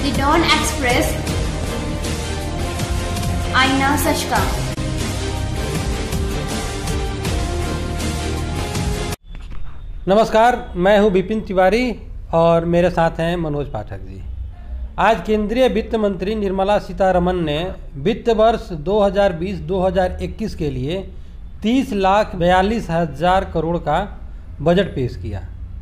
The don express, आईना सच का। नमस्कार, मैं हूं विपिन तिवारी और मेरे साथ हैं मनोज पाठक जी। आज केंद्रीय वित्त मंत्री निर्मला सीतारमण ने वित्त वर्ष 2020-2021 के लिए 30,42,000 करोड़ का बजट पेश किया।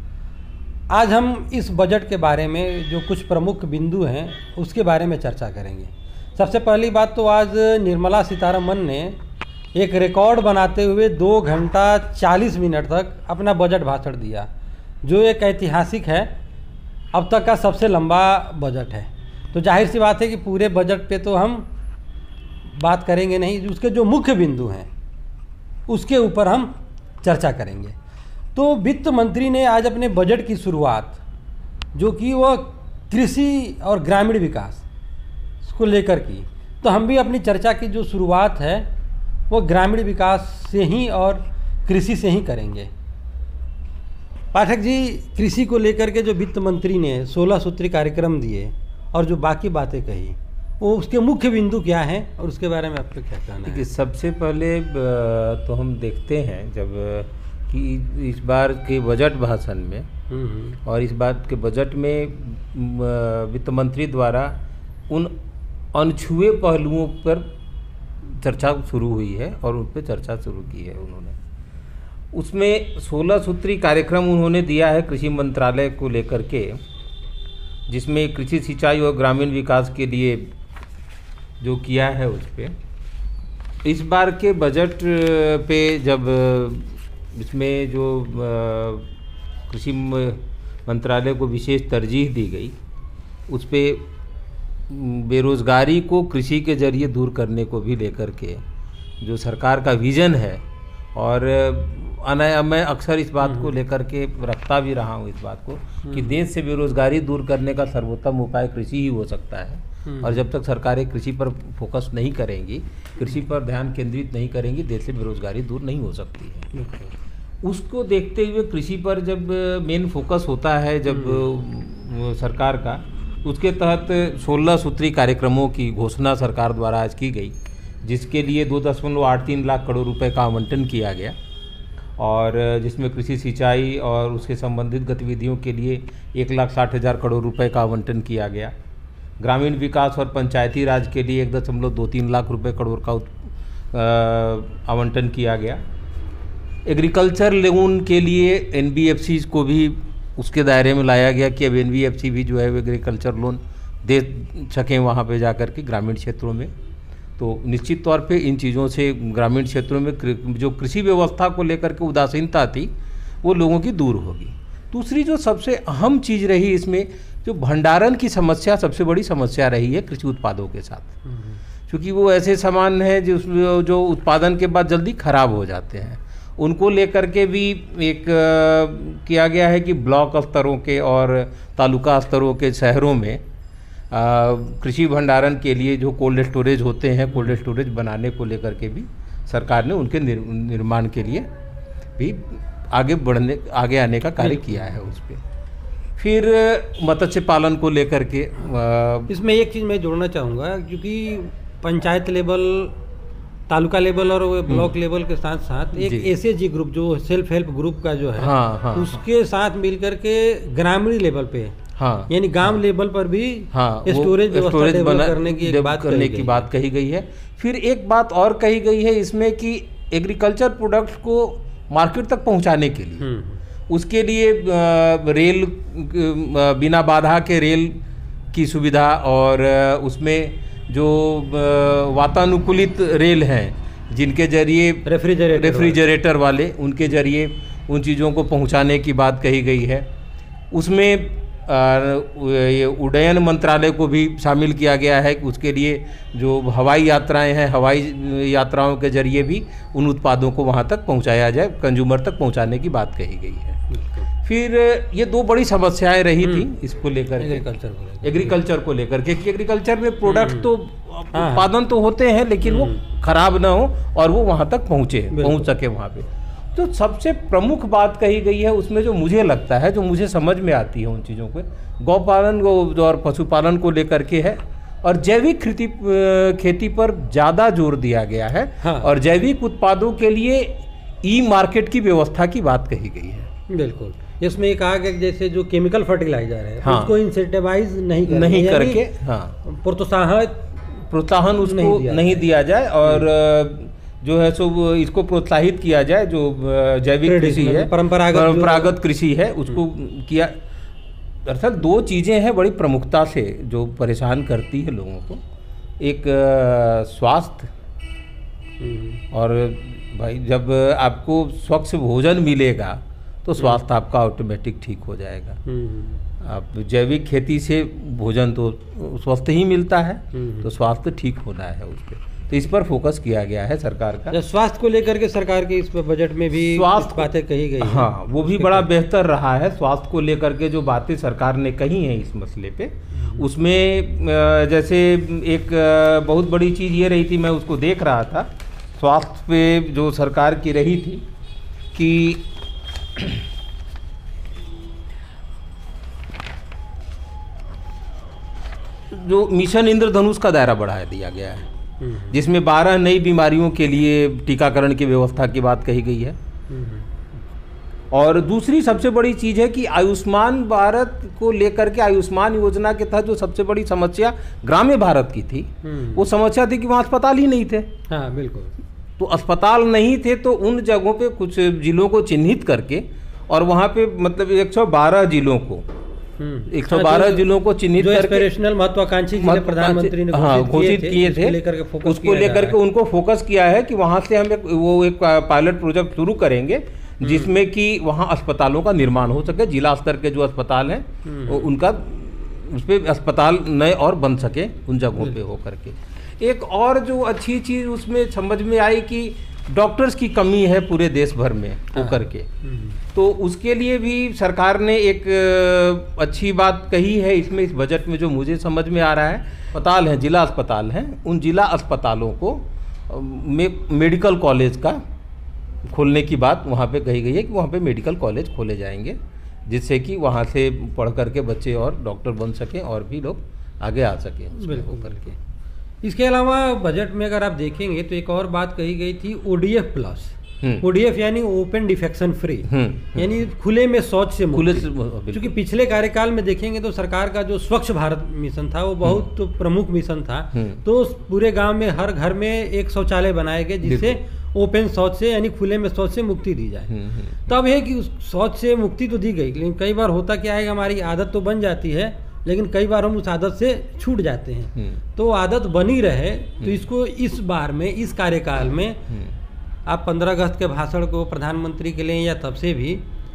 आज हम इस बजट के बारे में जो कुछ प्रमुख बिंदु हैं उसके बारे में चर्चा करेंगे। सबसे पहली बात तो आज निर्मला सीतारमण ने एक रिकॉर्ड बनाते हुए 2 घंटा 40 मिनट तक अपना बजट भाषण दिया, जो एक ऐतिहासिक है, अब तक का सबसे लंबा बजट है। तो जाहिर सी बात है कि पूरे बजट पे तो हम बात करेंगे नहीं, उसके जो मुख्य बिंदु हैं उसके ऊपर हम चर्चा करेंगे। तो वित्त मंत्री ने आज अपने बजट की शुरुआत, जो कि वह कृषि और ग्रामीण विकास को लेकर की, तो हम भी अपनी चर्चा की जो शुरुआत है वो ग्रामीण विकास से ही और कृषि से ही करेंगे। पाठक जी, कृषि को लेकर के जो वित्त मंत्री ने 16 सूत्री कार्यक्रम दिए और जो बाकी बातें कही, वो उसके मुख्य बिंदु क्या हैं और उसके बारे में आपको क्या कहना है? सबसे पहले तो हम देखते हैं जब कि इस बार के बजट भाषण में और इस बार के बजट में वित्त मंत्री द्वारा उन अनछुए पहलुओं पर चर्चा शुरू हुई है और उन पर चर्चा शुरू की है उन्होंने। उसमें 16 सूत्री कार्यक्रम उन्होंने दिया है कृषि मंत्रालय को लेकर के, जिसमें कृषि सिंचाई और ग्रामीण विकास के लिए जो किया है उस पर। इस बार के बजट पे जब इसमें जो कृषि मंत्रालय को विशेष तरजीह दी गई, उस पर बेरोज़गारी को कृषि के जरिए दूर करने को भी लेकर के जो सरकार का विज़न है, और मैं अक्सर इस बात को लेकर के रखता भी रहा हूँ इस बात को कि देश से बेरोज़गारी दूर करने का सर्वोत्तम उपाय कृषि ही हो सकता है। और जब तक सरकारें कृषि पर फोकस नहीं करेंगी, कृषि पर ध्यान केंद्रित नहीं करेंगी, देश से बेरोज़गारी दूर नहीं हो सकती है। उसको देखते हुए कृषि पर जब मेन फोकस होता है जब सरकार का, उसके तहत 16 सूत्री कार्यक्रमों की घोषणा सरकार द्वारा आज की गई, जिसके लिए 2.83 लाख करोड़ रुपए का आवंटन किया गया, और जिसमें कृषि सिंचाई और उसके संबंधित गतिविधियों के लिए 1,60,000 करोड़ रुपए का आवंटन किया गया। ग्रामीण विकास और पंचायती राज के लिए 1.23 लाख रुपए करोड़ का आवंटन किया गया। एग्रीकल्चर लोन के लिए NBFC को भी उसके दायरे में लाया गया कि अब NBFC भी जो है वो एग्रीकल्चर लोन दे सकें वहाँ पे जाकर के ग्रामीण क्षेत्रों में। तो निश्चित तौर पे इन चीज़ों से ग्रामीण क्षेत्रों में जो कृषि व्यवस्था को लेकर के उदासीनता थी वो लोगों की दूर होगी। दूसरी जो सबसे अहम चीज़ रही इसमें, जो भंडारण की समस्या सबसे बड़ी समस्या रही है कृषि उत्पादों के साथ, क्योंकि वो ऐसे सामान हैं जो उत्पादन के बाद जल्दी खराब हो जाते हैं। उनको लेकर के भी एक किया गया है कि ब्लॉक स्तरों के और तालुका स्तरों के शहरों में कृषि भंडारण के लिए जो कोल्ड स्टोरेज होते हैं, कोल्ड स्टोरेज बनाने को लेकर के भी सरकार ने उनके निर्माण के लिए भी आगे आने का कार्य किया है उस पर। फिर मत्स्य पालन को लेकर के इसमें एक चीज़ मैं जोड़ना चाहूँगा, क्योंकि पंचायत लेवल, तालुका लेवल और ब्लॉक लेवल के साथ साथ एक SHG ग्रुप जो सेल्फ हेल्प ग्रुप का जो है, उसके साथ मिलकर के ग्रामीण लेवल पे, यानी गांव लेवल पर भी स्टोरेज व्यवस्था डेवलप करने की बात कही गई है। फिर एक बात और कही गई है इसमें कि एग्रीकल्चर प्रोडक्ट्स को मार्केट तक पहुंचाने के लिए, उसके लिए रेल, बिना बाधा के रेल की सुविधा, और उसमें जो वातानुकूलित रेल हैं जिनके जरिए रेफ्रिजरेटर वाले, उनके जरिए उन चीज़ों को पहुंचाने की बात कही गई है। उसमें ये उड्डयन मंत्रालय को भी शामिल किया गया है कि उसके लिए जो हवाई यात्राएं हैं, हवाई यात्राओं के जरिए भी उन उत्पादों को वहां तक पहुंचाया जाए, कंज्यूमर तक पहुंचाने की बात कही गई है। फिर ये 2 बड़ी समस्याएं रही थी इसको लेकर, एग्रीकल्चर को लेकर के, कि एग्रीकल्चर में प्रोडक्ट तो उत्पादन तो होते हैं लेकिन वो खराब ना हो और वो वहाँ तक पहुँच सके वहाँ पे। तो सबसे प्रमुख बात कही गई है उसमें, जो मुझे लगता है, जो मुझे समझ में आती है उन चीज़ों को, गौपालन को और पशुपालन को लेकर के है, और जैविक खेती पर ज़्यादा जोर दिया गया है। हाँ। और जैविक उत्पादों के लिए ई मार्केट की व्यवस्था की बात कही गई है। बिल्कुल, इसमें एक कहा गया जैसे जो केमिकल फर्टिलाइजर है, हाँ, उसको इंसेंटिवाइज नहीं करके, हाँ, प्रोत्साहन उसको नहीं दिया जाए, और जो है सो इसको प्रोत्साहित किया जाए, जो जैविक कृषि है, परंपरागत कृषि है, उसको किया। दरअसल दो चीज़ें हैं बड़ी प्रमुखता से जो परेशान करती है लोगों को, एक स्वास्थ्य, और भाई जब आपको स्वच्छ भोजन मिलेगा तो स्वास्थ्य आपका ऑटोमेटिक ठीक हो जाएगा। आप जैविक खेती से भोजन तो स्वस्थ ही मिलता है, तो स्वास्थ्य ठीक होना है उस पर, तो इस पर फोकस किया गया है सरकार का। स्वास्थ्य को लेकर के सरकार के इस बजट में भी स्वास्थ्य बातें कही गई, हाँ, वो भी बड़ा बेहतर रहा है। स्वास्थ्य को लेकर के जो बातें सरकार ने कही हैं इस मसले पे, उसमें जैसे एक बहुत बड़ी चीज़ ये रही थी, मैं उसको देख रहा था, स्वास्थ्य पे जो सरकार की रही थी कि जो मिशन इंद्रधनुष का दायरा बढ़ा दिया गया है, जिसमें 12 नई बीमारियों के लिए टीकाकरण की व्यवस्था की बात कही गई है। और दूसरी सबसे बड़ी चीज़ है कि आयुष्मान भारत को लेकर के, आयुष्मान योजना के तहत जो सबसे बड़ी समस्या ग्रामीण भारत की थी, वो समस्या थी कि वहाँ अस्पताल ही नहीं थे। हाँ, बिल्कुल। तो अस्पताल नहीं थे, तो उन जगहों पे कुछ जिलों को चिन्हित करके, और वहाँ पे मतलब 112 जिलों को 112 जिलों को चिन्हित करके महत्वाकांक्षी जिले प्रधानमंत्री ने घोषित किए थे, उसको लेकर के उनको फोकस किया है कि वहाँ से हम वो एक पायलट प्रोजेक्ट शुरू करेंगे, जिसमें कि वहाँ अस्पतालों का निर्माण हो सके, जिला स्तर के जो अस्पताल हैं उनका उस पर अस्पताल नए और बन सके उन जगहों पे हो करके। एक और जो अच्छी चीज़ उसमें समझ में आई कि डॉक्टर्स की कमी है पूरे देश भर में होकर के, तो उसके लिए भी सरकार ने एक अच्छी बात कही है इसमें, इस बजट में जो मुझे समझ में आ रहा है। अस्पताल हैं, जिला अस्पताल हैं, उन जिला अस्पतालों को में मेडिकल कॉलेज का खोलने की बात वहाँ पे कही गई है कि वहाँ पे मेडिकल कॉलेज खोले जाएंगे, जिससे कि वहाँ से पढ़ करके बच्चे और डॉक्टर बन सकें और भी लोग आगे आ सकें बिल्कुल करके। इसके अलावा बजट में अगर आप देखेंगे तो एक और बात कही गई थी, ODF प्लस। ODF यानी ओपन डिफेक्शन फ्री, यानी खुले में शौच से मुक्त। क्योंकि पिछले कार्यकाल में देखेंगे तो सरकार का जो स्वच्छ भारत मिशन था वो बहुत प्रमुख मिशन था, तो पूरे गांव में हर घर में एक शौचालय बनाए गए, जिससे ओपन शौच से यानी खुले में शौच से मुक्ति दी जाए। तब है कि उस शौच से मुक्ति तो दी गई, लेकिन कई बार होता क्या है, हमारी आदत तो बन जाती है, लेकिन कई बार हम उस आदत से छूट जाते हैं। तो आदत बनी रहे, तो इसको इस बार में, इस कार्यकाल में आप 15 अगस्त के भाषण को प्रधानमंत्री के लिए या तब से भी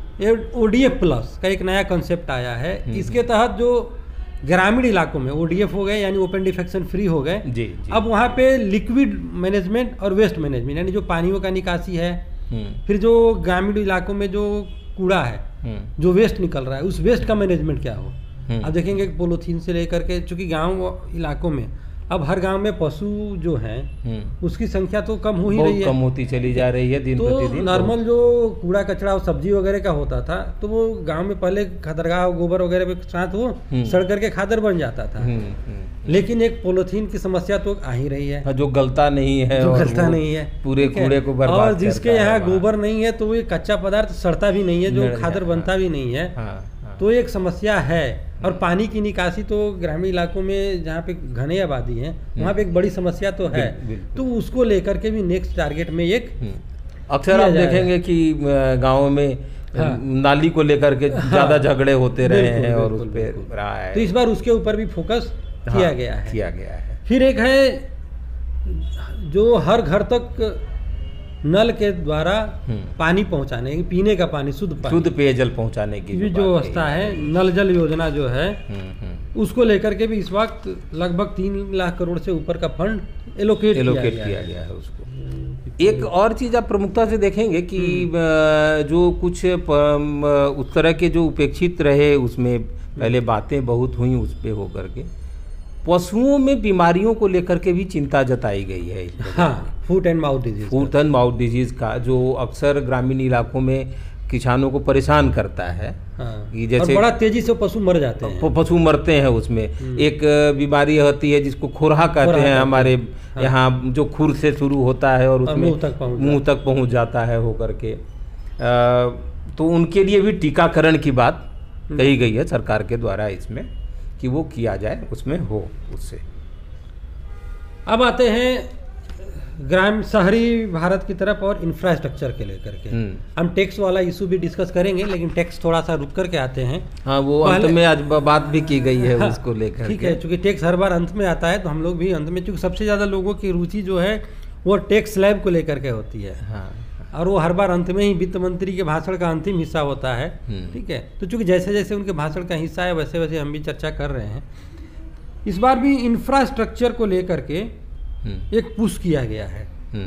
ODF प्लस का एक नया कंसेप्ट आया है। इसके तहत जो ग्रामीण इलाकों में ODF हो गए यानी ओपन डिफेक्शन फ्री हो गए, अब वहाँ पे लिक्विड मैनेजमेंट और वेस्ट मैनेजमेंट, यानी जो पानियों का निकासी है, फिर जो ग्रामीण इलाकों में जो कूड़ा है, जो वेस्ट निकल रहा है, उस वेस्ट का मैनेजमेंट क्या हो। अब देखेंगे पॉलीथीन से लेकर के, चूंकि गांव इलाकों में अब हर गांव में पशु जो हैं उसकी संख्या तो कम हो ही रही है, कम होती चली जा रही है दिन प्रतिदिन। नॉर्मल जो कूड़ा कचरा और सब्जी वगैरह का होता था, तो वो गांव में पहले खदरगाह गोबर वगैरह के साथ वो सड़ करके खादर बन जाता था। लेकिन एक पॉलीथीन की समस्या तो आ ही रही है, जो गलता नहीं है, पूरे कूड़े को बर्बाद, और जिसके यहाँ गोबर नहीं है तो वो कच्चा पदार्थ सड़ता भी नहीं है, जो खादर बनता भी नहीं है, तो एक समस्या है। और पानी की निकासी तो ग्रामीण इलाकों में जहाँ पे घने आबादी है वहाँ पे एक बड़ी समस्या तो है, तो उसको लेकर के भी नेक्स्ट टारगेट में एक अक्सर आप देखेंगे कि गाँव में नाली को लेकर के ज्यादा झगड़े होते रहे हैं और उस पे रहा है, तो इस बार उसके ऊपर भी फोकस किया गया है। फिर एक है जो हर घर तक नल के द्वारा पानी पहुंचाने, पीने का पानी, शुद्ध पेयजल पहुंचाने की जो व्यवस्था है, नल जल योजना जो है, उसको लेकर के भी इस वक्त लगभग 3 लाख करोड़ से ऊपर का फंड एलोकेट किया गया है उसको। एक और चीज़ आप प्रमुखता से देखेंगे कि जो कुछ उस तरह के जो उपेक्षित रहे, उसमें पहले बातें बहुत हुई उस पर होकर के, पशुओं में बीमारियों को लेकर के भी चिंता जताई गई है। हाँ, foot and mouth disease, foot and mouth disease का जो अक्सर ग्रामीण इलाकों में किसानों को परेशान करता है। हाँ, कि जैसे और बड़ा तेजी से पशु मर जाते हैं, पशु मरते हैं। उसमें एक बीमारी होती है जिसको खुरहा कहते हैं हमारे यहाँ, जो खुर से शुरू होता है और उसमें मुंह तक पहुँच जाता है होकर के। तो उनके लिए भी टीकाकरण की बात कही गई है सरकार के द्वारा इसमें, कि वो किया जाए, उसमें हो उससे। अब आते हैं ग्राम शहरी भारत की तरफ और इंफ्रास्ट्रक्चर के लेकर के। हम टैक्स वाला इशू भी डिस्कस करेंगे, लेकिन टैक्स थोड़ा सा रुक करके आते हैं। हाँ, वो अंत में आज बात भी की गई है। हाँ, उसको लेकर। ठीक है, चूंकि टैक्स हर बार अंत में आता है तो हम लोग भी अंत में, चूंकि सबसे ज़्यादा लोगों की रुचि जो है वो टैक्स स्लैब को लेकर के होती है। हाँ, और वो हर बार अंत में ही वित्त मंत्री के भाषण का अंतिम हिस्सा होता है। ठीक है, तो चूंकि जैसे जैसे उनके भाषण का हिस्सा है वैसे वैसे हम भी चर्चा कर रहे हैं। इस बार भी इंफ्रास्ट्रक्चर को लेकर के एक पुश किया गया है।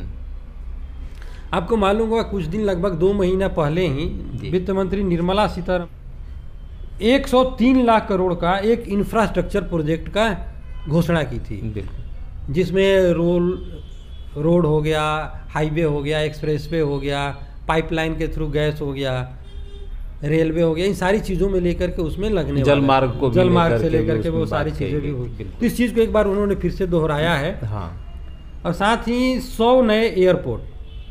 आपको मालूम होगा कुछ दिन, लगभग 2 महीना पहले ही वित्त मंत्री निर्मला सीतारमण 103 लाख करोड़ का एक इंफ्रास्ट्रक्चर प्रोजेक्ट का घोषणा की थी, जिसमें रोड हो गया, हाईवे हो गया, एक्सप्रेसवे हो गया, पाइपलाइन के थ्रू गैस हो गया, रेलवे हो गया, इन सारी चीज़ों में लेकर के उसमें लगने जलमार्ग को जलमार्ग से लेकर के वो सारी चीज़ें भी हुई। तो इस चीज़ को एक बार उन्होंने फिर से दोहराया है। हाँ, और साथ ही 100 नए एयरपोर्ट,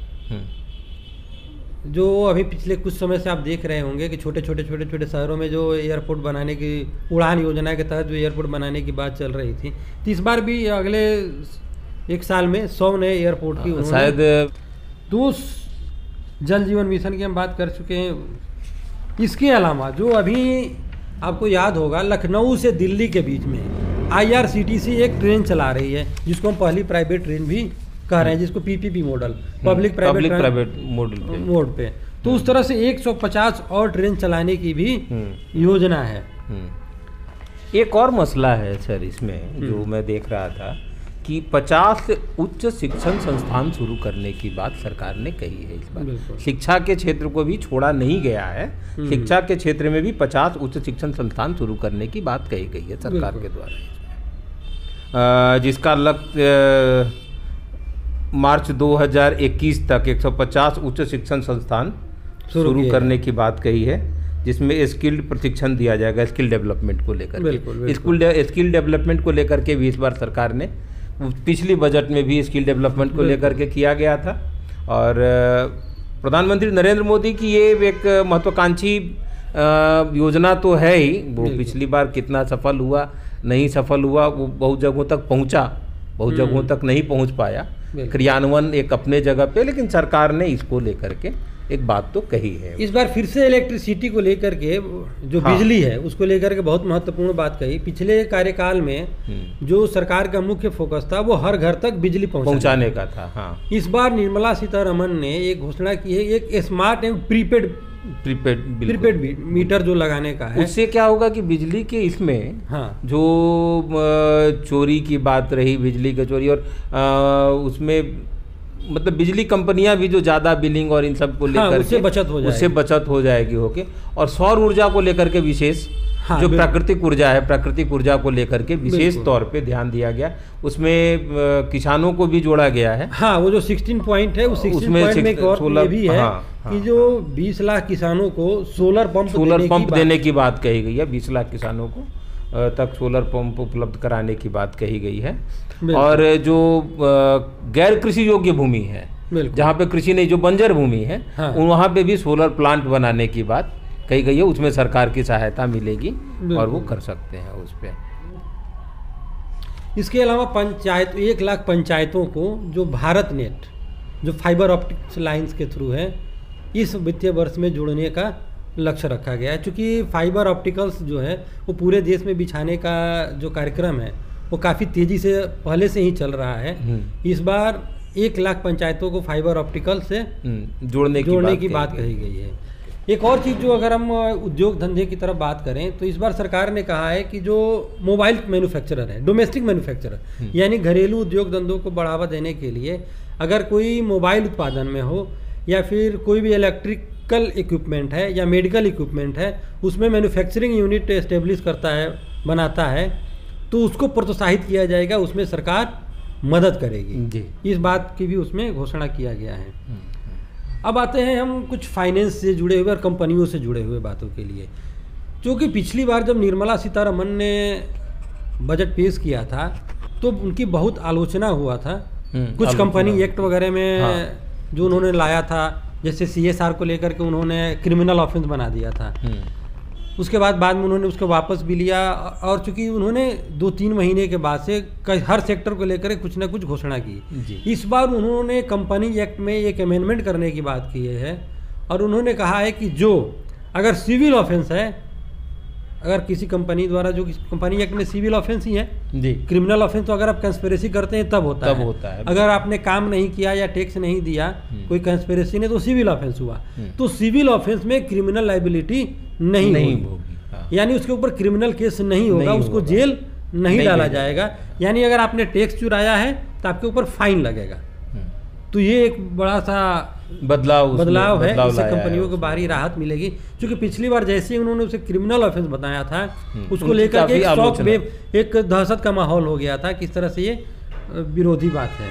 जो अभी पिछले कुछ समय से आप देख रहे होंगे कि छोटे छोटे शहरों में जो एयरपोर्ट बनाने की उड़ान योजना के तहत जो एयरपोर्ट बनाने की बात चल रही थी, तो इस बार भी अगले 1 साल में 100 नए एयरपोर्ट की शायद। 2 जल जीवन मिशन की हम बात कर चुके हैं। इसके अलावा जो अभी आपको याद होगा, लखनऊ से दिल्ली के बीच में IRCTC एक ट्रेन चला रही है, जिसको हम पहली प्राइवेट ट्रेन भी कह रहे हैं, जिसको PPP model, public private mode पे। तो उस तरह से 150 और ट्रेन चलाने की भी योजना है। एक और मसला है सर इसमें, जो मैं देख रहा था कि 50 उच्च शिक्षण संस्थान शुरू करने की बात सरकार ने कही है इस बार। शिक्षा के क्षेत्र को भी छोड़ा नहीं गया है। शिक्षा के क्षेत्र में भी 50 उच्च शिक्षण संस्थान शुरू करने की बात कही गई है सरकार के द्वारा, जिसका लक्ष्य मार्च 2021 तक 150 उच्च शिक्षण संस्थान शुरू करने की बात कही है, जिसमें स्किल्ड प्रशिक्षण दिया जाएगा, स्किल डेवलपमेंट को लेकर। स्किल डेवलपमेंट को लेकर के भी इस बार सरकार ने, पिछली बजट में भी स्किल डेवलपमेंट को लेकर के किया गया था। और प्रधानमंत्री नरेंद्र मोदी की ये एक महत्वाकांक्षी योजना तो है ही। वो पिछली बार कितना सफल हुआ नहीं सफल हुआ, वो बहुत जगहों तक पहुंचा, बहुत जगहों तक नहीं पहुंच पाया। क्रियान्वयन एक अपने जगह पे, लेकिन सरकार ने इसको लेकर के एक बात तो कही है। इस बार फिर से इलेक्ट्रिसिटी को लेकर के, जो बिजली है उसको लेकर के बहुत महत्वपूर्ण बात कही। पिछले कार्यकाल में जो सरकार का मुख्य फोकस था वो हर घर तक बिजली पहुंचाने का था। हाँ, इस बार निर्मला सीतारमण ने एक घोषणा की है, एक स्मार्ट एंड प्रीपेड मीटर जो लगाने का है। उससे क्या होगा कि बिजली के इसमें जो चोरी की बात रही, बिजली की चोरी, और उसमें मतलब बिजली कंपनियां भी जो ज़्यादा बिलिंग और इन सब को लेकर उससे बचत हो जाएगी होके। और सौर ऊर्जा को लेकर के विशेष, जो प्राकृतिक ऊर्जा है, प्राकृतिक ऊर्जा को लेकर के विशेष तौर पे ध्यान दिया गया। उसमें किसानों को भी जोड़ा गया है। हाँ, वो जो 16 पॉइंट है, उसमें एक और ये भी है कि जो 20 लाख किसानों को सोलर पंप देने की बात कही गई है। 20 लाख किसानों को तक सोलर पंप उपलब्ध कराने की बात कही गई है। और जो गैर कृषि योग्य भूमि है, जहाँ पे कृषि नहीं, जो बंजर भूमि है, वहाँ पे भी सोलर प्लांट बनाने की बात कही गई है। उसमें सरकार की सहायता मिलेगी और वो कर सकते हैं उस पर। इसके अलावा 1 लाख पंचायतों को जो भारत नेट, जो फाइबर ऑप्टिक्स लाइंस के थ्रू है, इस वित्तीय वर्ष में जोड़ने का लक्ष्य रखा गया है। चूँकि फाइबर ऑप्टिकल्स जो है वो पूरे देश में बिछाने का जो कार्यक्रम है वो काफ़ी तेज़ी से पहले से ही चल रहा है। इस बार 1 लाख पंचायतों को फाइबर ऑप्टिकल से जोड़ने की बात कही गई है। एक और चीज़, जो अगर हम उद्योग धंधे की तरफ बात करें तो इस बार सरकार ने कहा है कि जो मोबाइल मैन्युफैक्चरर है, डोमेस्टिक मैन्युफैक्चरर, यानी घरेलू उद्योग धंधों को बढ़ावा देने के लिए अगर कोई मोबाइल उत्पादन में हो या फिर कोई भी इलेक्ट्रिकल इक्विपमेंट है या मेडिकल इक्विपमेंट है, उसमें मैन्युफैक्चरिंग यूनिट एस्टेब्लिश करता है, बनाता है, तो उसको प्रोत्साहित किया जाएगा, उसमें सरकार मदद करेगी जी। इस बात की भी उसमें घोषणा किया गया है। अब आते हैं हम कुछ फाइनेंस से जुड़े हुए और कंपनियों से जुड़े हुए बातों के लिए, क्योंकि पिछली बार जब निर्मला सीतारमण ने बजट पेश किया था तो उनकी बहुत आलोचना हुआ था कुछ कंपनी एक्ट वगैरह में। हाँ। जो उन्होंने लाया था, जैसे CSR को लेकर के उन्होंने क्रिमिनल ऑफेंस बना दिया था। उसके बाद में उन्होंने उसको वापस भी लिया, और चूंकि उन्होंने 2-3 महीने के बाद से हर सेक्टर को लेकर कुछ ना कुछ घोषणा की। इस बार उन्होंने कंपनी एक्ट में एक अमेंडमेंट करने की बात की है, और उन्होंने कहा है कि जो अगर सिविल ऑफेंस है, अगर किसी कंपनी द्वारा, जो कंपनी एक्ट में सिविल ऑफेंस ही है जी, क्रिमिनल ऑफेंस तो अगर आप कंस्पिरेसी करते हैं तब होता है। अगर आपने काम नहीं किया या टैक्स नहीं दिया, कोई कंस्पिरेसी नहीं, तो सिविल ऑफेंस हुआ। तो सिविल ऑफेंस में क्रिमिनल लायबिलिटी नहीं होगी। हाँ। यानी उसके ऊपर क्रिमिनल केस नहीं होगा, उसको जेल नहीं डाला जाएगा। यानी अगर आपने टैक्स चुराया है तो आपके ऊपर फाइन लगेगा। तो ये एक बड़ा सा बदलाव है, इससे कंपनियों को भारी राहत मिलेगी, क्योंकि पिछली बार जैसे ही उन्होंने उसे क्रिमिनल ऑफेंस बताया था, उसको लेकर के एक शॉक वेव, एक दहशत का माहौल हो गया था, किस तरह से ये विरोधी बात है।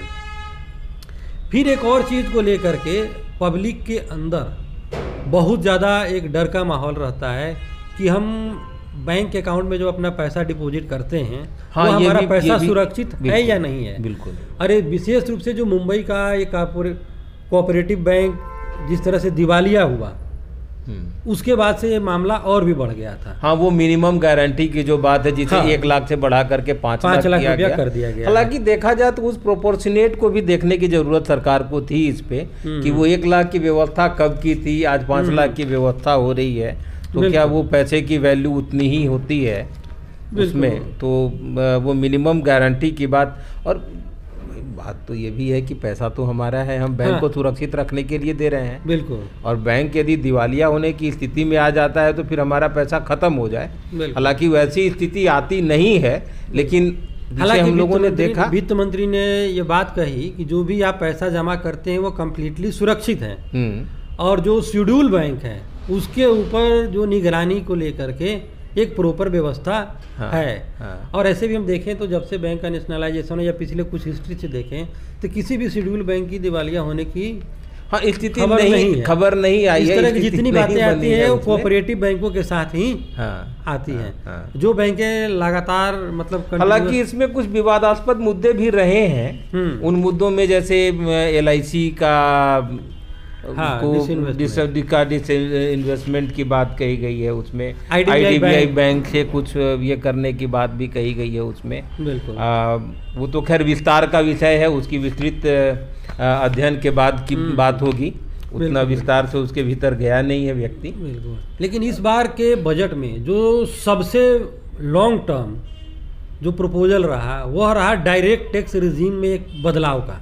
फिर एक और चीज़ को लेकर के पब्लिक के अंदर बहुत ज़्यादा एक डर का माहौल रहता है कि हम बैंक अकाउंट में जो अपना पैसा डिपॉजिट करते हैं, हाँ, वो हमारा ये पैसा भी सुरक्षित है या नहीं है। बिल्कुल। अरे विशेष रूप से जो मुंबई का एक कोऑपरेटिव बैंक जिस तरह से दिवालिया हुआ, उसके बाद से ये मामला और भी बढ़ गया था। हाँ, वो मिनिमम गारंटी की जो बात है, जिसे 1 लाख से बढ़ा करके 5 लाख रुपया कर दिया गया। हालांकि देखा जाए तो उस प्रोपोर्शनेट को भी देखने की जरूरत सरकार को थी इस पे, कि वो 1 लाख की व्यवस्था कब की थी, आज 5 लाख की व्यवस्था हो रही है, तो क्या वो पैसे की वैल्यू उतनी ही होती है उसमें? तो वो मिनिमम गारंटी की बात, और बात तो ये भी है कि पैसा तो हमारा है, हम बैंक को सुरक्षित रखने के लिए दे रहे हैं। बिल्कुल। और बैंक यदि दिवालिया होने की स्थिति में आ जाता है तो फिर हमारा पैसा खत्म हो जाए। हालांकि वैसी स्थिति आती नहीं है, लेकिन हालांकि हम लोगों ने देखा, वित्त मंत्री ने ये बात कही कि जो भी आप पैसा जमा करते हैं वो कम्प्लीटली सुरक्षित है, और जो शेड्यूल बैंक है उसके ऊपर जो निगरानी को लेकर के एक प्रॉपर व्यवस्था है। और ऐसे भी हम देखें तो जब से बैंक का नेशनलाइजेशन है, या पिछले कुछ हिस्ट्री से देखें, तो किसी भी शेड्यूल बैंक की दिवालिया होने की स्थिति खबर नहीं आई है। इस तरह की जितनी बातें आती हैं वो कोऑपरेटिव बैंकों के साथ ही आती हैं, जो बैंकें लगातार मतलब। हालांकि इसमें कुछ विवादास्पद मुद्दे भी रहे हैं। उन मुद्दों में जैसे LIC का इन्वेस्टमेंट की बात कही गई है, उसमें IDBI बैंक से कुछ ये करने की बात भी कही गई है उसमें। बिल्कुल। वो तो खैर विस्तार का विषय है, उसकी विस्तृत अध्ययन के बाद की बात होगी, उतना विस्तार से उसके भीतर गया नहीं है व्यक्ति। बिल्कुल। लेकिन इस बार के बजट में जो सबसे लॉन्ग टर्म जो प्रपोजल रहा, वह रहा डायरेक्ट टैक्स रिजीम में एक बदलाव का।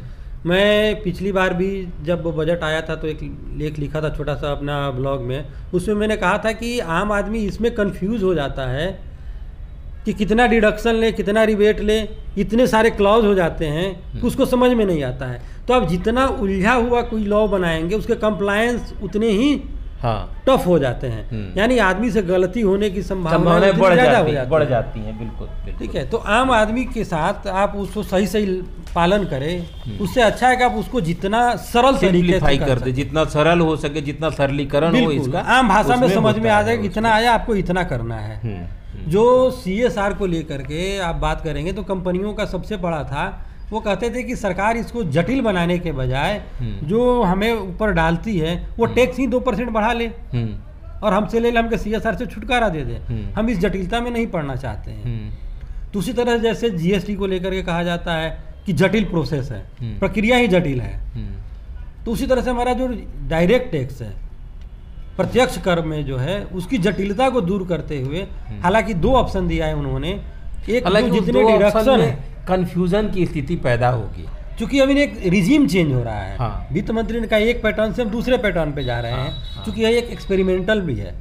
मैं पिछली बार भी जब बजट आया था तो एक लेख लिखा था छोटा सा अपना ब्लॉग में, उसमें मैंने कहा था कि आम आदमी इसमें कंफ्यूज हो जाता है कि कितना डिडक्शन ले, कितना रिबेट ले, इतने सारे क्लॉज हो जाते हैं कि उसको समझ में नहीं आता है। तो आप जितना उलझा हुआ कोई लॉ बनाएंगे उसके कंप्लायंस उतने ही टफ हो जाते हैं, यानी आदमी से गलती होने की संभावनाएं बढ़ जाती हैं। बिल्कुल। ठीक है। तो आम आदमी के साथ आप उसको सही सही पालन करें, उससे अच्छा है कि आप उसको जितना सरल तरीके से कर दे, जितना सरल हो सके, जितना सरलीकरण हो इसका, आम भाषा में समझ में आ जाए कि इतना आया आपको इतना करना है। जो CSR को लेकर के आप बात करेंगे तो कंपनियों का सबसे बड़ा था, वो कहते थे कि सरकार इसको जटिल बनाने के बजाय जो हमें ऊपर डालती है वो टैक्स ही 2% बढ़ा ले और हमसे ले ले, हमके CSR से छुटकारा दे दे। हम इस जटिलता में नहीं पड़ना चाहते हैं। तो उसी तरह जैसे GST को लेकर के कहा जाता है कि जटिल प्रोसेस है, प्रक्रिया ही जटिल है, तो उसी तरह से हमारा जो डायरेक्ट टैक्स है, प्रत्यक्ष कर में जो है, उसकी जटिलता को दूर करते हुए, हालांकि 2 ऑप्शन दिया है उन्होंने। एक जितने डिडक्शन है, कंफ्यूजन की स्थिति पैदा होगी, क्योंकि अभी एक रिजीम चेंज हो रहा है। वित्त मंत्री ने कहा एक पैटर्न से हम दूसरे पैटर्न पे जा रहे हैं, क्योंकि यह एक एक्सपेरिमेंटल भी है,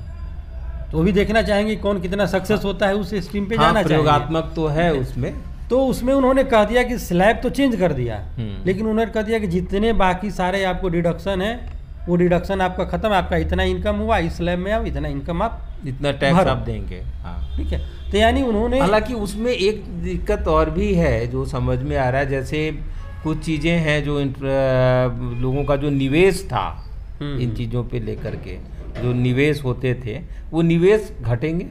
तो भी देखना चाहेंगे कौन कितना सक्सेस होता है, उस स्ट्रीम पे जाना चाहिए। प्रयोगात्मक तो है उसमें। तो उसमें उन्होंने कह दिया कि स्लैब तो चेंज कर दिया, लेकिन उन्होंने कह दिया कि जितने बाकी सारे आपको डिडक्शन है, वो डिडक्शन आपका खत्म, आपका इतना इनकम हुआ, इस स्लैब में आओ, इतना इनकम आप इतना टैक्स भरो। आप देंगे। हाँ, ठीक है। तो यानी उन्होंने, हालांकि उसमें एक दिक्कत और भी है जो समझ में आ रहा है, जैसे कुछ चीज़ें हैं जो लोगों का जो निवेश था इन चीज़ों पे लेकर के, जो निवेश होते थे वो निवेश घटेंगे।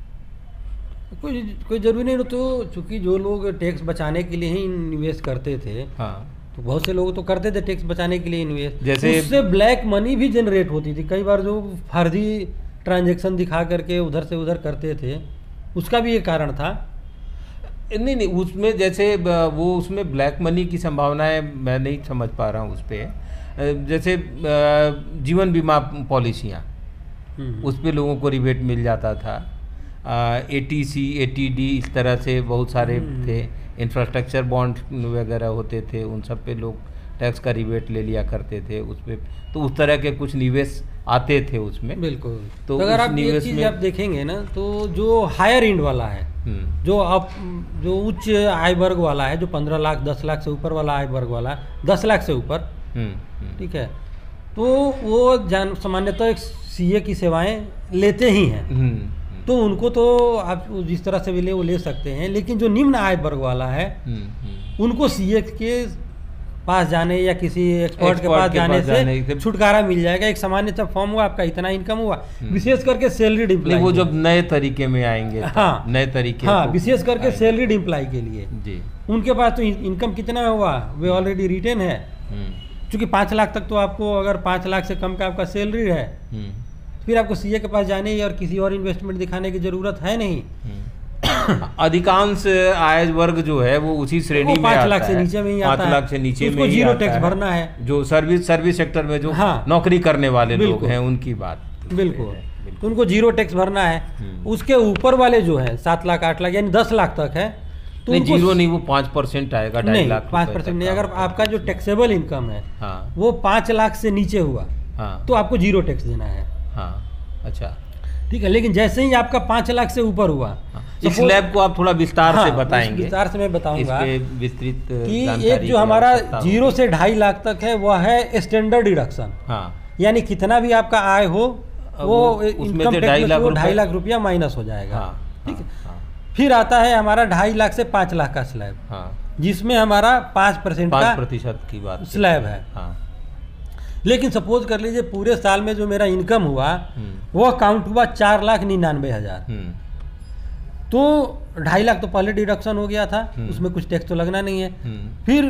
कोई जरूरी नहीं। तो चूंकि जो लोग टैक्स बचाने के लिए ही निवेश करते थे, हाँ, तो बहुत से लोग तो करते थे टैक्स बचाने के लिए इन्वेस्ट, जैसे उससे ब्लैक मनी भी जनरेट होती थी। कई बार जो फर्जी ट्रांजैक्शन दिखा करके उधर से उधर करते थे, उसका भी एक कारण था। नहीं नहीं, उसमें जैसे वो उसमें ब्लैक मनी की संभावनाएं मैं नहीं समझ पा रहा हूँ उस पर। जैसे जीवन बीमा पॉलिसियाँ, उस पे लोगों को रिबेट मिल जाता था। ATC, ATD इस तरह से बहुत सारे थे। इंफ्रास्ट्रक्चर बॉन्ड वगैरह होते थे, उन सब पे लोग टैक्स का रिबेट ले लिया करते थे उस पे। तो उस तरह के कुछ निवेश आते थे उसमें। बिल्कुल। तो अगर उस आप ये निवेश चीज़ में आप देखेंगे ना, तो जो हायर इंड वाला है, जो उच्च आय वर्ग वाला है, जो 15 लाख 10 लाख से ऊपर वाला आय वर्ग वाला है, 10 लाख से ऊपर, ठीक है, तो वो सामान्यतः CA की सेवाएं लेते ही हैं। तो उनको तो आप जिस तरह से भी वो ले सकते हैं। लेकिन जो निम्न आय वर्ग वाला है, उनको CA के पास जाने या किसी एक्सपर्ट के पास जाने से छुटकारा मिल जाएगा। एक सामान्य सा फॉर्म हुआ, आपका इतना इनकम हुआ, विशेष करके सैलरीड एम्प्लॉय, वो जब नए तरीके में आएंगे, हाँ, नए तरीके, हाँ, विशेष करके सैलरीड एम्प्लॉय के लिए जी, उनके पास तो इनकम कितना हुआ वे ऑलरेडी रिटेन है। क्योंकि 5 लाख तक तो आपको, अगर 5 लाख से कम का आपका सैलरी है, फिर आपको CA के पास जाने और किसी और इन्वेस्टमेंट दिखाने की जरूरत है नहीं। अधिकांश आय वर्ग जो है वो उसी श्रेणी में 5 लाख से नीचे में ही आता है। 5 लाख से नीचे में उसको जीरो टैक्स भरना है। जो सर्विस सेक्टर में जो नौकरी करने वाले लोग हैं उनकी बात, बिल्कुल, तो उनको जीरो टैक्स भरना है। उसके ऊपर वाले जो है 7 लाख 8 लाख यानी 10 लाख तक है, तो नहीं, जीरो नहीं, वो 5% आएगा, 2.5 लाख 5% नहीं। अगर आपका जो टैक्सेबल इनकम है वो 5 लाख से नीचे हुआ, तो आपको जीरो टैक्स देना है। अच्छा, ठीक है। लेकिन जैसे ही आपका 5 लाख से ऊपर हुआ, इस स्लैब को आप थोड़ा विस्तार से बताएंगे। विस्तार से मैं बताऊंगा विस्तृत कि एक जो हमारा 0 से 2.5 लाख तक है वह है स्टैंडर्ड डिडक्शन। यानी कितना भी आपका आय हो वो इनकम टैक्स में 2.5 लाख रुपया माइनस हो जाएगा। ठीक है। फिर आता है हमारा 2.5 लाख से 5 लाख का स्लैब, जिसमें हमारा 5% की बात स्लैब है। लेकिन सपोज कर लीजिए पूरे साल में जो मेरा इनकम हुआ वह काउंट हुआ 4,99,000, तो 2.5 लाख तो पहले डिडक्शन हो गया था, उसमें कुछ टैक्स तो लगना नहीं है। फिर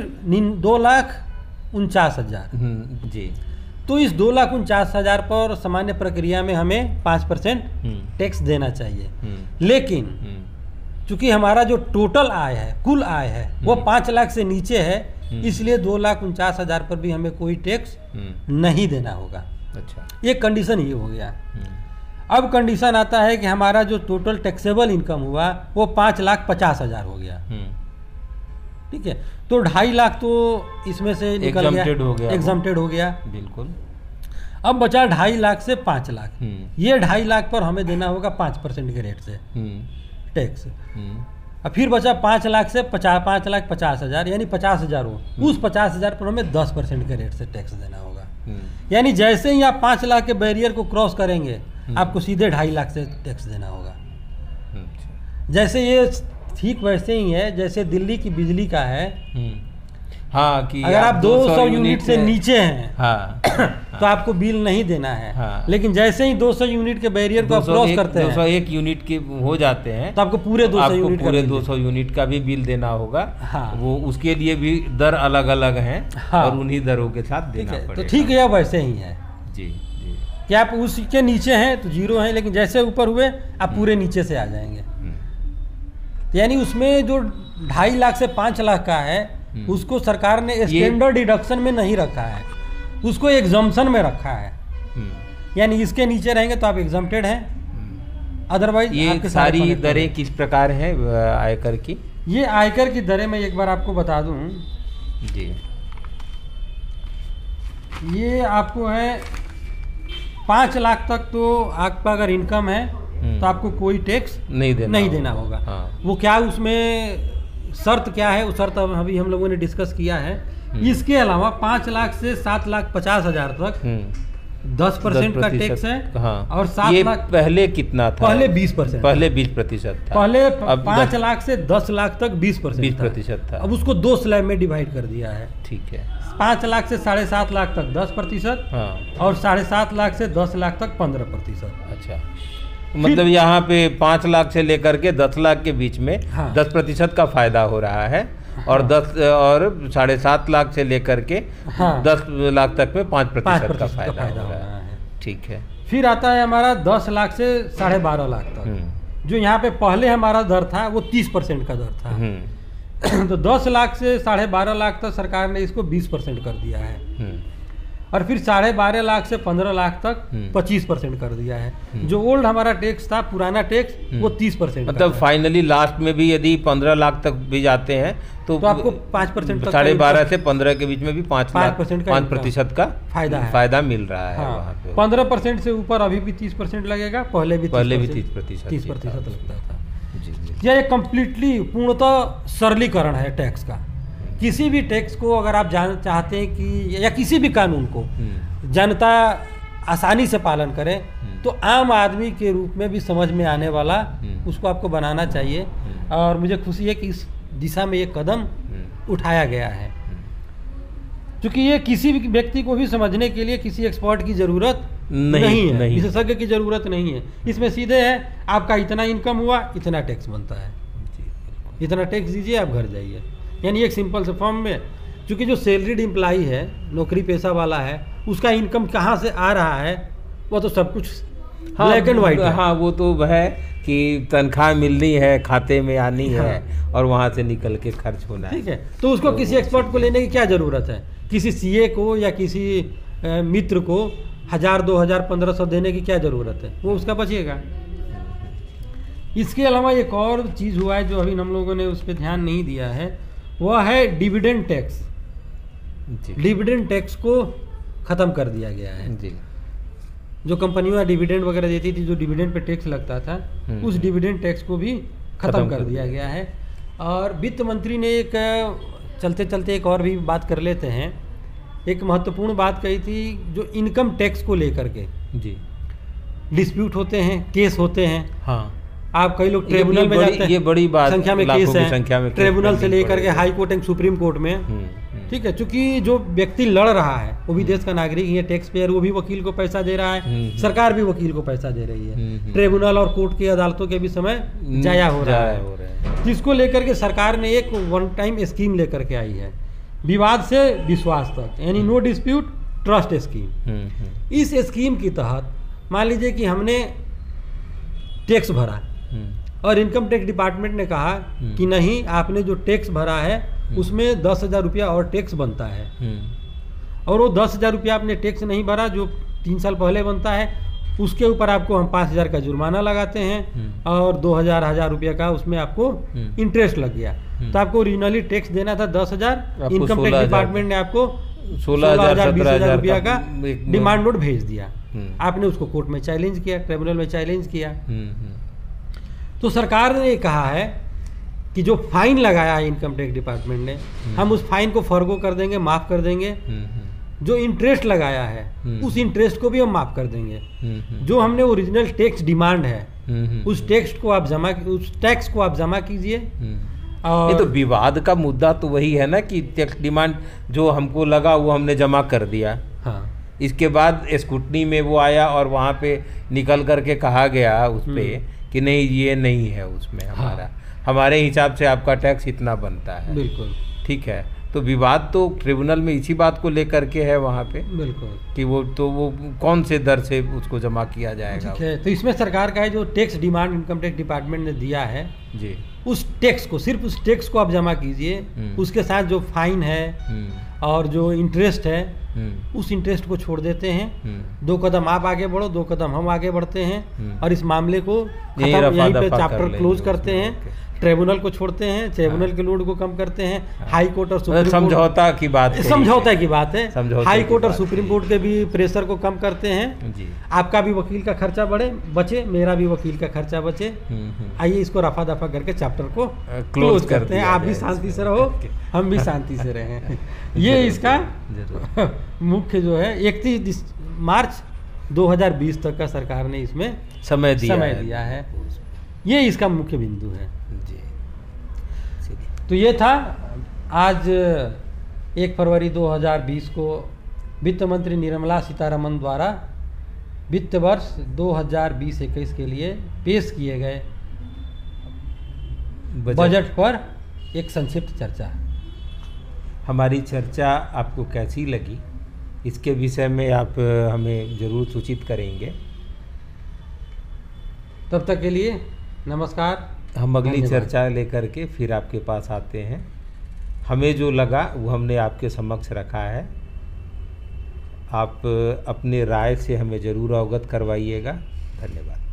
2,49,000 जी, तो इस 2,49,000 पर सामान्य प्रक्रिया में हमें 5% टैक्स देना चाहिए। लेकिन चूंकि हमारा जो टोटल आय है, कुल आय है, वो 5 लाख से नीचे है, इसलिए 2,49,000 पर भी हमें कोई टैक्स नहीं देना होगा। अच्छा, ये कंडीशन ये हो गया। अब कंडीशन आता है कि हमारा जो टोटल टैक्सेबल इनकम हुआ वो 5,50,000 हो गया। ठीक है, तो 2.5 लाख तो इसमें से निकल गया, एग्जम्प्टेड हो गया। बिल्कुल। अब बचा 2.5 लाख से 5 लाख। ये 2.5 लाख पर हमें देना होगा 5% के रेट से टैक्स। और फिर बचा 5 लाख से 5,50,000 यानी 50,000 हो, उस 50,000 पर हमें 10% के रेट से टैक्स देना होगा। यानी जैसे ही आप 5 लाख के बैरियर को क्रॉस करेंगे आपको सीधे 2.5 लाख से टैक्स देना होगा। जैसे ये ठीक वैसे ही है जैसे दिल्ली की बिजली का है। हाँ, कि अगर आप 200 यूनिट से नीचे हैं हाँ, तो आपको बिल नहीं देना है। लेकिन जैसे ही 200 यूनिट के बैरियर को आप क्रॉस करते हैं, 201 यूनिट के हो जाते हैं, तो आपको पूरे 200 यूनिट का भी बिल देना होगा। वो उसके लिए भी दर अलग अलग हैं और उन्हीं दरों के साथ देना पड़ेगा। तो ठीक है, वैसे ही है जी जी, कि आप उसके नीचे हैं तो जीरो हैं, लेकिन जैसे ऊपर हुए आप पूरे नीचे से आ जाएंगे। यानी उसमें जो 2.5 लाख से 5 लाख का है उसको सरकार ने स्टैंडर्ड डिडक्शन में नहीं रखा है, उसको एग्जम्पशन में रखा है। यानी इसके नीचे रहेंगे तो आप एग्जम्प्टेड हैं, अदरवाइज ये सारी दरें किस प्रकार हैं आयकर की? ये आयकर की दरें मैं एक बार आपको बता दूं जी। ये आपको है 5 लाख तक तो आपका अगर इनकम है तो आपको कोई टैक्स नहीं देना होगा। वो क्या उसमें शर्त क्या है, उस शर्त अभी हम लोगों ने डिस्कस किया है। इसके अलावा 5 लाख से 7,50,000 तक 10% का टैक्स है। हाँ, और 7 ये लाख पहले कितना था? पहले 20%। पहले 20% था। पहले अब 5 लाख से 10 लाख तक 20% था। अब उसको 2 स्लैब में डिवाइड कर दिया है। ठीक है। 5 लाख से 7.5 लाख तक 10%। हाँ, और 7.5 लाख से 10 लाख तक 15%। अच्छा, मतलब यहाँ पे 5 लाख से लेकर के 10 लाख के बीच में हाँ। 10% का फायदा हो रहा है। और हाँ। 7.5 लाख से लेकर के हाँ। 10 लाख तक में 5% का फायदा हो हो रहा रहा है। है। ठीक है। फिर आता है हमारा 10 लाख से 12.5 लाख तक, जो यहाँ पे पहले हमारा दर था वो 30% का दर था। तो 10 लाख से 12.5 लाख तक सरकार ने इसको 20% कर दिया है। और फिर 12.5 लाख से 15 लाख तक 25% कर दिया है। जो ओल्ड हमारा टैक्स था, पुराना टैक्स, वो 30%। मतलब फाइनली लास्ट में भी यदि 15 लाख तक भी जाते हैं तो आपको 5% तक 12.5 से 15 के बीच में भी 5% का फायदा मिल रहा है। हाँ, वहाँ पे 15% से ऊपर अभी भी 30% लगेगा। पहले भी 30% लगता था। यह एक कम्प्लीटली पूर्णतः सरलीकरण है टैक्स का। किसी भी टैक्स को अगर आप चाहते हैं कि या किसी भी कानून को जनता आसानी से पालन करे, तो आम आदमी के रूप में भी समझ में आने वाला उसको आपको बनाना चाहिए। और मुझे खुशी है कि इस दिशा में एक कदम उठाया गया है। क्योंकि ये किसी भी व्यक्ति को भी समझने के लिए किसी एक्सपर्ट की ज़रूरत नहीं है, विशेषज्ञ की ज़रूरत नहीं है। इसमें सीधे है, आपका इतना इनकम हुआ, इतना टैक्स बनता है, इतना टैक्स दीजिए, आप घर जाइए। यानी एक सिंपल से फॉर्म में, क्योंकि जो सैलरीड एम्प्लॉई है, नौकरी पेशा वाला है, उसका इनकम कहाँ से आ रहा है वो तो सब कुछ ब्लैक एंड वाइट है। हाँ, वो तो है कि तनख्वाह मिलनी है, खाते में आनी है और वहाँ से निकल के खर्च होना है। ठीक है, तो उसको किसी एक्सपर्ट को लेने की क्या ज़रूरत है? किसी सीए को या किसी मित्र को 1000, 2000, 1500 देने की क्या ज़रूरत है? वो उसका बचेगा। इसके अलावा एक और चीज़ हुआ है जो अभी हम लोगों ने उस पर ध्यान नहीं दिया है, वह है डिविडेंड टैक्स। डिविडेंड टैक्स को ख़त्म कर दिया गया है जी। जो कंपनियां डिविडेंड वगैरह देती थी, जो डिविडेंड पे टैक्स लगता था, उस डिविडेंड टैक्स को भी ख़त्म कर दिया गया है। और वित्त मंत्री ने एक चलते चलते एक और भी बात कर लेते हैं, एक महत्वपूर्ण बात कही थी, जो इनकम टैक्स को लेकर के जी डिस्प्यूट होते हैं, केस होते हैं। हाँ, आप कई लोग ट्रिब्यूनल में जाते हैं, ये बड़ी बात, संख्या में केस है, ट्रिब्यूनल से लेकर के high court and supreme court में। ठीक है, क्योंकि जो व्यक्ति लड़ रहा है वो भी देश का नागरिक ही है, टैक्स पेयर, वो भी वकील को पैसा दे रहा है, सरकार भी वकील को पैसा दे रही है, ट्रिब्यूनल और कोर्ट की अदालतों के भी समय जाया हो रहा है। जिसको लेकर के सरकार ने एक वन टाइम स्कीम लेकर के आई है, विवाद से विश्वास तक, यानी नो डिस्प्यूट ट्रस्ट स्कीम। इस स्कीम के तहत मान लीजिए कि हमने टैक्स भरा और इनकम टैक्स डिपार्टमेंट ने कहा कि नहीं, आपने जो टैक्स भरा है उसमें 10,000 रुपया और टैक्स बनता है, और वो 10,000 रुपया आपने टैक्स नहीं भरा जो 3 साल पहले बनता है, उसके ऊपर आपको हम 5,000 का जुर्माना लगाते हैं और 2,000 रुपया का उसमें आपको इंटरेस्ट लग गया। तो आपको ओरिजिनली टैक्स देना था 10,000, इनकम टैक्स डिपार्टमेंट ने आपको 16,000 20,000 रुपया का डिमांड नोट भेज दिया। आपने उसको कोर्ट में चैलेंज किया, ट्रिब्यूनल में चैलेंज किया। तो सरकार ने कहा है कि जो फाइन लगाया है इनकम टैक्स डिपार्टमेंट ने, हम उस फाइन को फॉरगो कर देंगे, माफ़ कर देंगे। जो इंटरेस्ट लगाया है उस इंटरेस्ट को भी हम माफ़ कर देंगे। जो हमने ओरिजिनल टैक्स डिमांड है उस टैक्स को आप जमा कीजिए। और ये तो विवाद का मुद्दा तो वही है ना कि टैक्स डिमांड जो हमको लगा वो हमने जमा कर दिया। हाँ, इसके बाद स्क्रूटनी में वो आया और वहाँ पे निकल करके कहा गया उस पे कि नहीं, ये नहीं है उसमें हमारा, हमारे हिसाब से आपका टैक्स इतना बनता है। बिल्कुल ठीक है। तो विवाद तो ट्रिब्यूनल में इसी बात को लेकर के है वहाँ पे, बिल्कुल, कि वो कौन से दर से उसको जमा किया जाएगा। ठीक है, तो इसमें सरकार का है जो tax demand income tax department ने दिया है जी, उस टैक्स को, सिर्फ उस टैक्स को आप जमा कीजिए, उसके साथ जो फाइन है और जो इंटरेस्ट है उस इंटरेस्ट को छोड़ देते हैं। 2 कदम आप आगे बढ़ो, 2 कदम हम आगे बढ़ते हैं और इस मामले को यहीं पे चैप्टर क्लोज करते हैं। ट्रिब्यूनल को छोड़ते हैं, ट्रिब्यूनल के लोड को कम करते हैं। हाई कोर्ट और सुप्रीम कोर्ट, समझौता की बात है, हाई कोर्ट और सुप्रीम कोर्ट के भी प्रेशर को कम करते हैं जी। आपका भी वकील का खर्चा बचे, मेरा भी वकील का खर्चा बचे। आइए इसको रफा दफा करके चैप्टर को क्लोज करते हैं। आप भी शांति से रहो, हम भी शांति से रहें। ये इसका मुख्य जो है 31 मार्च 2020 तक का सरकार ने इसमें समय दिया है। ये इसका मुख्य बिंदु है जी। चलिए। तो ये था आज 1 फरवरी 2020 को वित्त मंत्री निर्मला सीतारमण द्वारा वित्त वर्ष 2020-21 के लिए पेश किए गए बजट पर एक संक्षिप्त चर्चा। हमारी चर्चा आपको कैसी लगी, इसके विषय में आप हमें ज़रूर सूचित करेंगे। तब तक के लिए नमस्कार। हम अगली धन्यवाद। चर्चा लेकर के फिर आपके पास आते हैं। हमें जो लगा वो हमने आपके समक्ष रखा है। आप अपने राय से हमें ज़रूर अवगत करवाइएगा। धन्यवाद।